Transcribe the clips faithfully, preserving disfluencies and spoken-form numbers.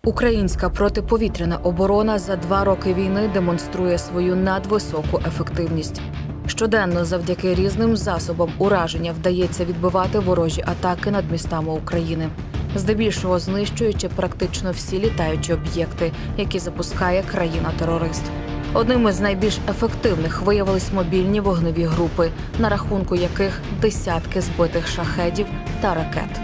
Українська протиповітряна оборона за два роки війни демонструє свою надвисоку ефективність. Щоденно завдяки різним засобам ураження вдається відбивати ворожі атаки над містами України, здебільшого знищуючи практично всі літаючі об'єкти, які запускає країна-терорист. Одним із найбільш ефективних виявились мобільні вогневі групи, на рахунку яких десятки збитих шахедів та ракет.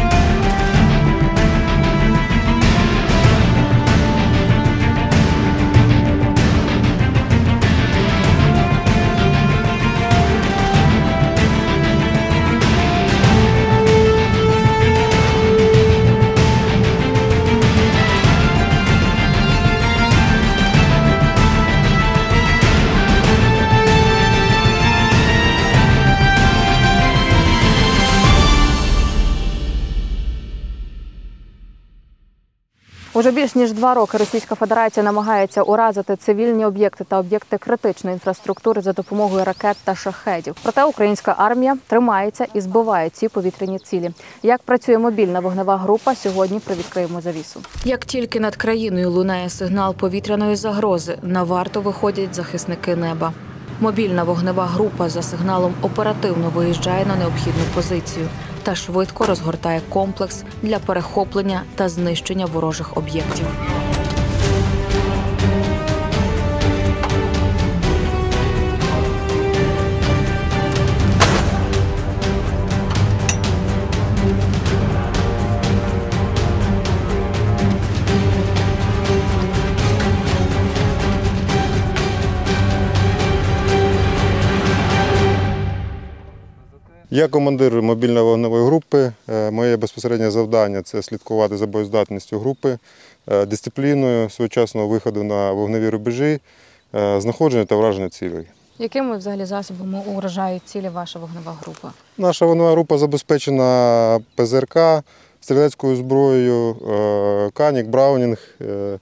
Уже більш ніж два роки Російська Федерація намагається уразити цивільні об'єкти та об'єкти критичної інфраструктури за допомогою ракет та шахедів. Проте українська армія тримається і збиває ці повітряні цілі. Як працює мобільна вогнева група, сьогодні привідкриємо завісу. Як тільки над країною лунає сигнал повітряної загрози, на варту виходять захисники неба. Мобільна вогнева група за сигналом оперативно виїжджає на необхідну позицію та швидко розгортає комплекс для перехоплення та знищення ворожих об'єктів. Я командир мобільної вогневої групи. Моє безпосереднє завдання – це слідкувати за боєздатністю групи, дисципліною своєчасного виходу на вогневі рубежі, знаходження та враження цілей. Якими взагалі засобами уражають цілі ваша вогнева група? Наша вогнева група забезпечена ПЗРК, стрілецькою зброєю, канік, браунінг,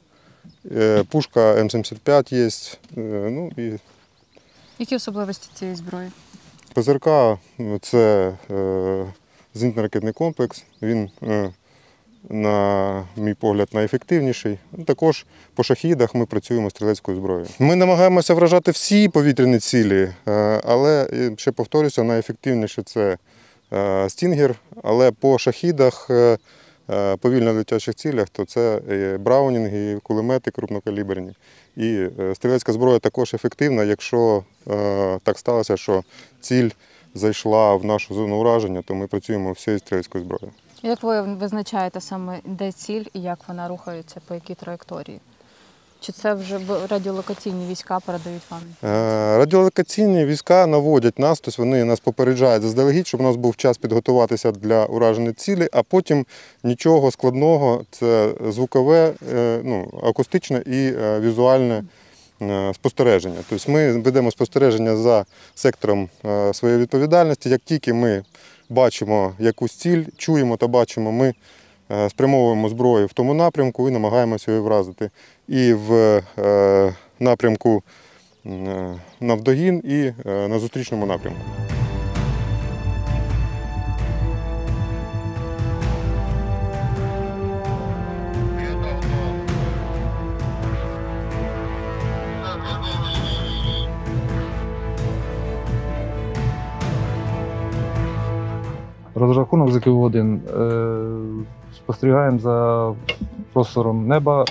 пушка М сімдесят п'ять є. Ну, і... Які особливості цієї зброї? ПЗРК – це зенітно-ракетний комплекс, він, на мій погляд, найефективніший. Також по шахідах ми працюємо стрілецькою зброєю. Ми намагаємося вражати всі повітряні цілі, але, ще повторюся, найефективніше – це стінгер, але по шахідах, повільно летячих цілях, то це браунінги, кулемети крупнокаліберні. І стрілецька зброя також ефективна, якщо так сталося, що ціль зайшла в нашу зону ураження, то ми працюємо всією стрілецькою зброєю. Як ви визначаєте саме, де ціль і як вона рухається, по якій траєкторії? Чи це вже радіолокаційні війська передають вам? Радіолокаційні війська наводять нас, тобто вони нас попереджають заздалегідь, щоб у нас був час підготуватися для ураження цілі, а потім нічого складного, це звукове, ну, акустичне і візуальне спостереження. Тобто ми ведемо спостереження за сектором своєї відповідальності. Як тільки ми бачимо якусь ціль, чуємо та бачимо, ми спрямовуємо зброю в тому напрямку і намагаємося її вразити. І в напрямку навдогін, і на зустрічному напрямку. Розрахунок з КУ один. Спостерігаємо за простором неба,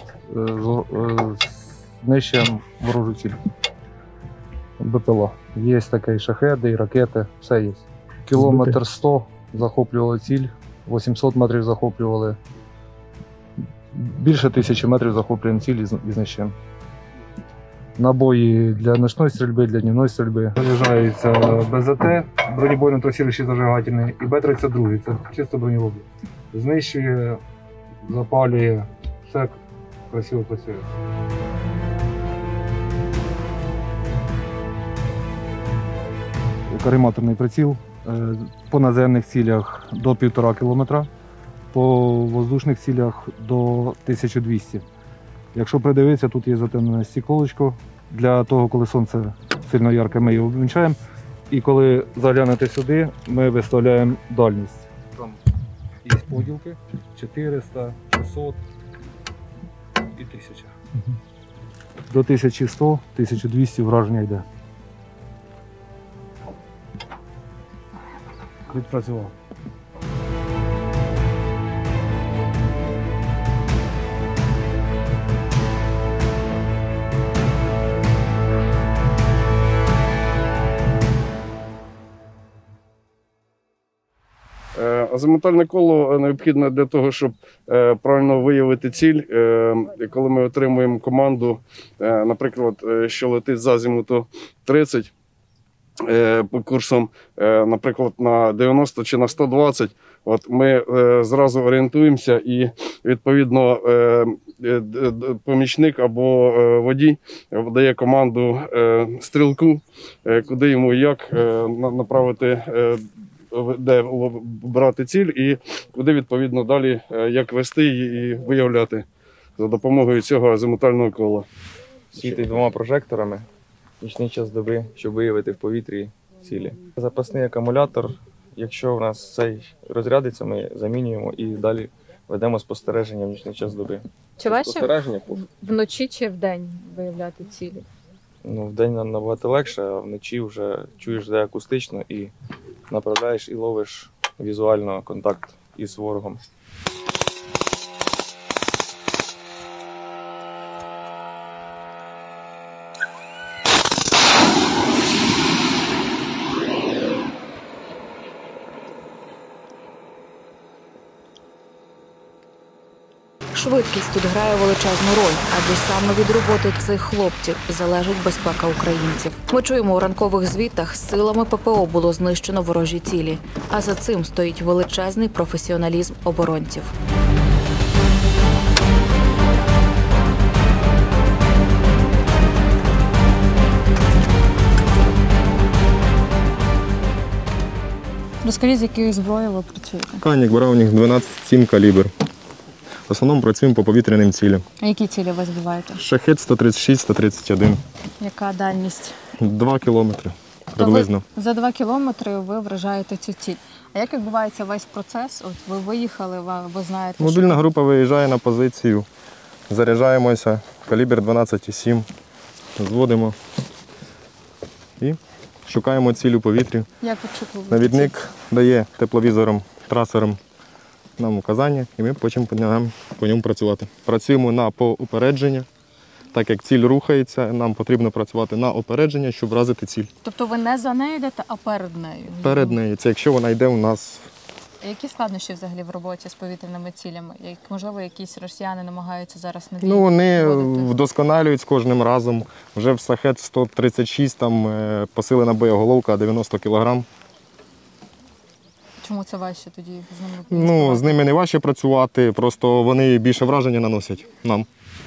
знищуємо ворожу ціль. БПЛА. Є такі шахеди і ракети, все є. Кілометр сто захоплювали ціль, вісімсот метрів захоплювали. Більше тисячі метрів захоплюємо ціль і знищуємо. Набої для ночної стрільби, для дневної стрільби. Заряджається БЗТ, бронебойно-трассируючий зажигательний, і Б тридцять два, це чисто броньовий. Знищує, запалює, все красиво працює. Карематорний приціл, по наземних цілях до півтора кілометра, по воздушних цілях до тисячі двісті. Якщо придивитися, тут є затемнене стекло. Для того, коли сонце сильно ярке, ми його вмічаємо. І коли заглянете сюди, ми виставляємо дальність. Там є поділки чотириста, шістсот. тисяча. До тисяча сто - тисяча двісті враження йде. Відпрацював. Азимутальне коло необхідне для того, щоб правильно виявити ціль. Коли ми отримуємо команду, наприклад, що летить з азимуту тридцять по курсам, наприклад, на дев'яносто чи на сто двадцять, от ми зразу орієнтуємося і, відповідно, помічник або водій дає команду стрілку, куди йому і як направити, де брати ціль і куди, відповідно, далі як вести і виявляти за допомогою цього азимутального кола. Світить двома прожекторами нічний час доби, щоб виявити в повітрі цілі. Запасний акумулятор, якщо в нас цей розрядиться, ми замінюємо і далі ведемо спостереження в нічний час доби. Чи важче Спостереження вночі чи вдень виявляти цілі? ну, вдень нам набагато легше, а вночі вже чуєш, де акустично і направляєш і ловиш візуально контакт із ворогом. Швидкість тут грає величезну роль, адже саме від роботи цих хлопців залежить безпека українців. Ми чуємо у ранкових звітах, силами ППО було знищено ворожі цілі, а за цим стоїть величезний професіоналізм оборонців. Розкажіть, з якою зброєю ви працюєте? Канік, Браунінг, дванадцять сім калібр. В основному працюємо по повітряним цілям. А які цілі ви збиваєте? Шахед сто тридцять шість - сто тридцять один. Яка дальність? Два кілометри приблизно. То ви за два кілометри ви вражаєте цю ціль. А як відбувається весь процес? От ви виїхали, ви, ви знаєте, Мобільна що... група виїжджає на позицію, заряджаємося, калібр дванадцять сім, зводимо і шукаємо ціль у повітрі. Як ви чекаєте? Навідник дає тепловізором, трасером нам указання, і ми потім по ньому, по ньому працювати. Працюємо на поупередження. Так як ціль рухається, нам потрібно працювати на опередження, щоб вразити ціль. Тобто ви не за нею йдете, а перед нею? Перед нею. Це якщо вона йде у нас. Які складнощі взагалі в роботі з повітряними цілями? Як, можливо, якісь росіяни намагаються зараз на Ну, вони вводити? вдосконалюють з кожним разом. Вже в Шахед сто тридцять шість там е, посилена боєголовка дев'яносто кілограм. Чому це важче тоді з ними? Ну, працювати? з ними не важче працювати, просто вони більше враження наносять нам.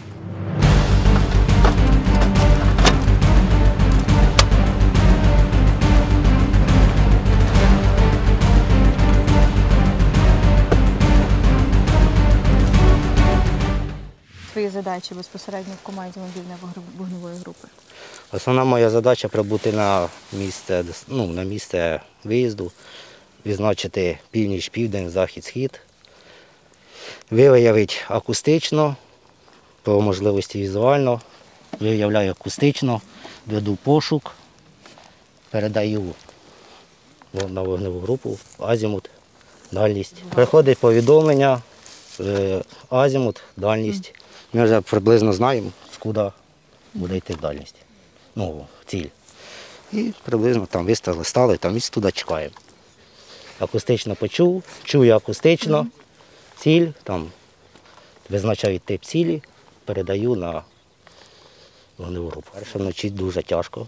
Свої задачі безпосередньо в команді мобільної вогневої групи? Основна моя задача прибути на місце, ну, на місце виїзду, відзначити північ, південь, захід, схід, виявити акустично, по можливості візуально, виявляю акустично, веду пошук, передаю на вогневу групу, азімут, дальність. Приходить повідомлення, азімут, дальність. Ми вже приблизно знаємо, куди буде йти дальність. Ну, ціль. І приблизно там виставили, стали, там і туди чекаємо. Акустично почув, чую акустично, ціль, там визначаю тип цілі, передаю на вогневу групу. Перше вночі дуже тяжко.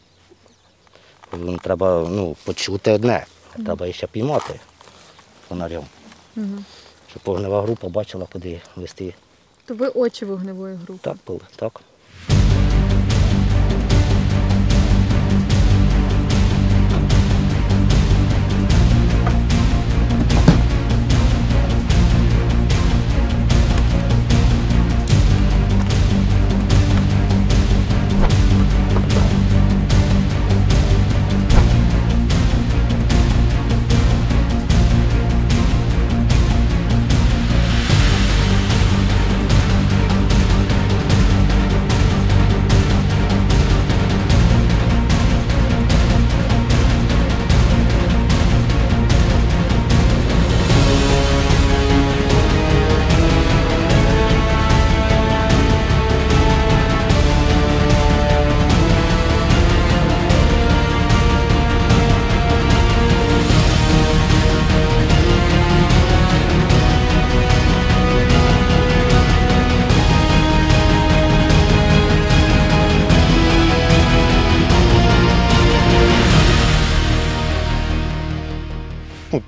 Треба ну, почути одне, а треба ще піймати фонарем. Угу. Щоб вогнева група бачила, куди вести. То ви очі вогневої групи? Так було, так.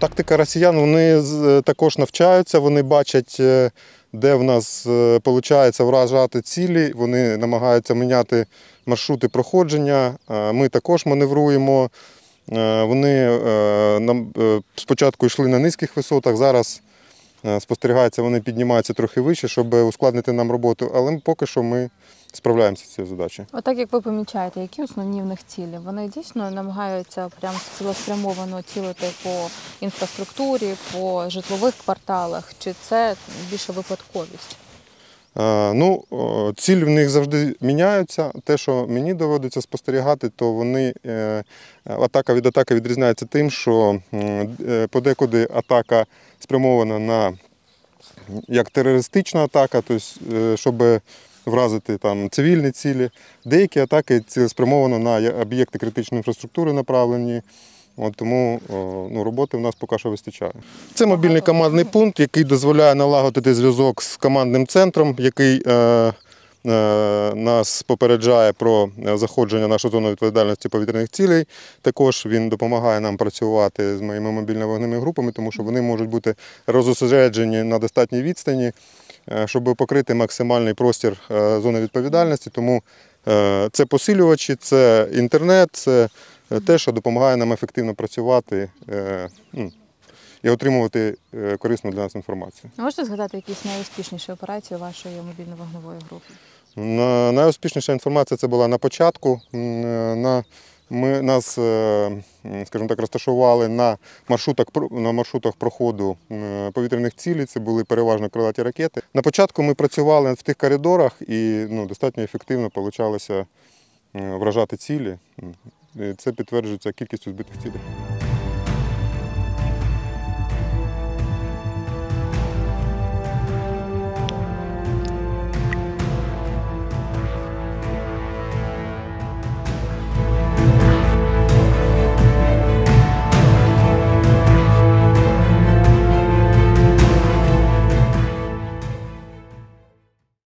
Тактика росіян, вони з- також навчаються, вони бачать, е, де в нас виходить вражати цілі, вони намагаються міняти маршрути проходження, е, ми також маневруємо. Е, Вони е, нам е, спочатку йшли на низьких висотах, зараз е, спостерігається, вони піднімаються трохи вище, щоб ускладнити нам роботу, але поки що ми справляємося з цією задачею. Отак, як ви помічаєте, які основні в них цілі? Вони дійсно намагаються прям цілеспрямовано цілити по інфраструктурі, по житлових кварталах, чи це більше випадковість? Е, Ну, о, цілі в них завжди міняються. Те, що мені доводиться спостерігати, то вони е, атака від атаки відрізняється тим, що м, е, подекуди атака спрямована на як терористична атака, тобто, е, щоб вразити там цивільні цілі. Деякі атаки цілеспрямовано на я- об'єкти критичної інфраструктури направлені. От тому о, ну, роботи в нас поки що вистачає. Це мобільний командний пункт, який дозволяє налагодити зв'язок з командним центром, який е, е, нас попереджає про заходження в нашу зону відповідальності повітряних цілей. Також він допомагає нам працювати з моїми мобільно-вогневими групами, тому що вони можуть бути розосереджені на достатній відстані, е, щоб покрити максимальний простір е, зони відповідальності. Тому е, це посилювачі, це інтернет, це те, що допомагає нам ефективно працювати е, ну, і отримувати е, корисну для нас інформацію. Можете згадати якісь найуспішніші операції вашої мобільно-вогневої групи? На, найуспішніша інформація це була на початку. М, е, На, ми, нас, е, скажімо так, розташували на маршрутах, про- на маршрутах проходу е, повітряних цілей, це були переважно крилаті ракети. На початку ми працювали в тих коридорах і ну, достатньо ефективно вийшло вражати цілі. І це підтверджується кількістю збитих цілей.